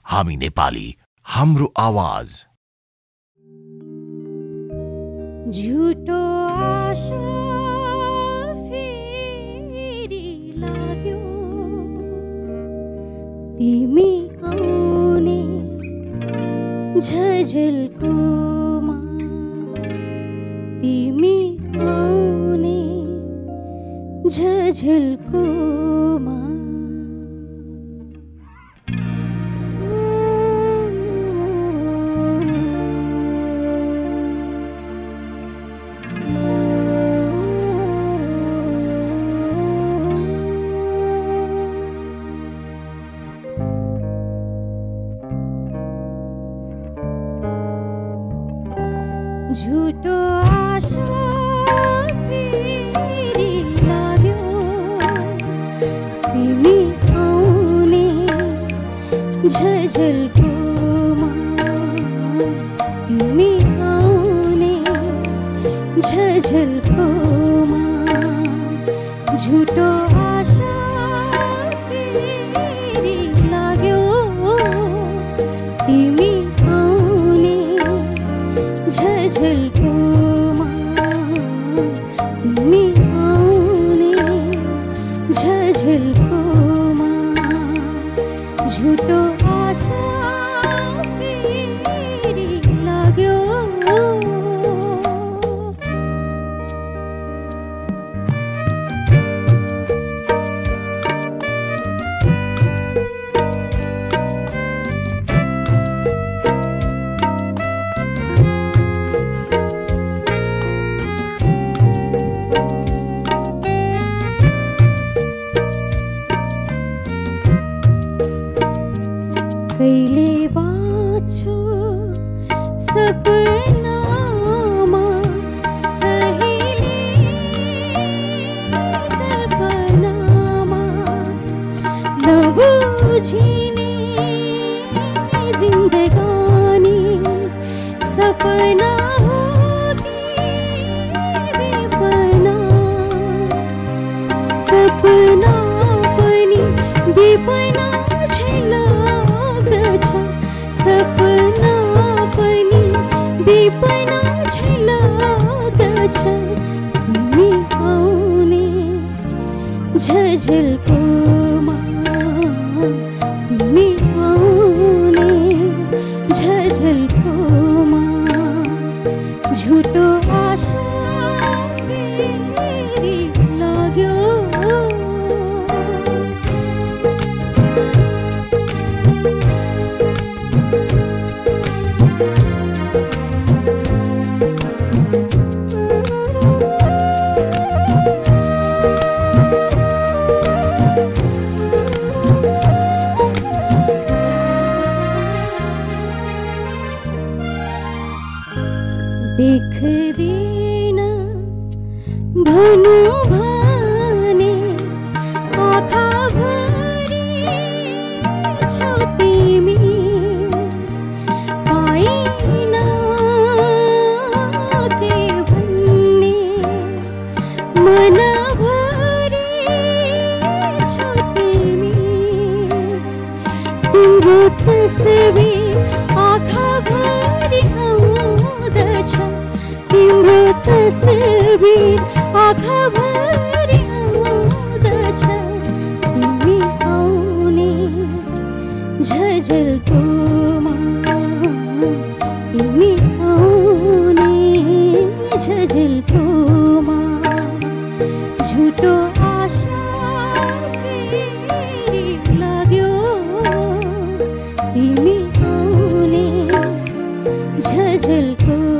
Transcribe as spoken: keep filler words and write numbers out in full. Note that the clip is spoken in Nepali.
हामी नेपाली, हाम्रो आवाज। झुटो आशा फेरि लाग्यो, तिमी आउने झझल्कोमा, तिमी आउने झझल्कोमा। झुटो आशा फेरि लाग्यो, तिमी आउने झझल्कोमा, तिमी आउने झझल्कोमा। झुटो आशा फेरि लाग्यो, तिमी आउने झझल्कोमा, तिमी आउने झझल्कोमा। झुटो आशा फेरि लाग्यो। कहिले बाँच्छु सपनामा, कहिले सपनामा, नबुझिने जिन्दगानी सपना हो कि विपना, सपना पनि विपना सपना पनि विपना झैलाग्दछ, तिमी आउने झझल्कोमा, तिमी आउने झझल्कोमा। झुटो आशा फेरि लाग्यो। देख्दैन भनु भने आँखाभरि छौ तिमी, पाइन के भन्ने मनभरि छौ तिमी। तिम्रो तस्बिर आँखाभरि आउँदछ, तिम्रो तस्बिर आँखाभरि आउँदछ, तिमी आउने झझल्कोमा, तिमी आउने झझल्कोमा। झुटो आशा फेरि लाग्यो, तिमी आउने झझल्कोमा।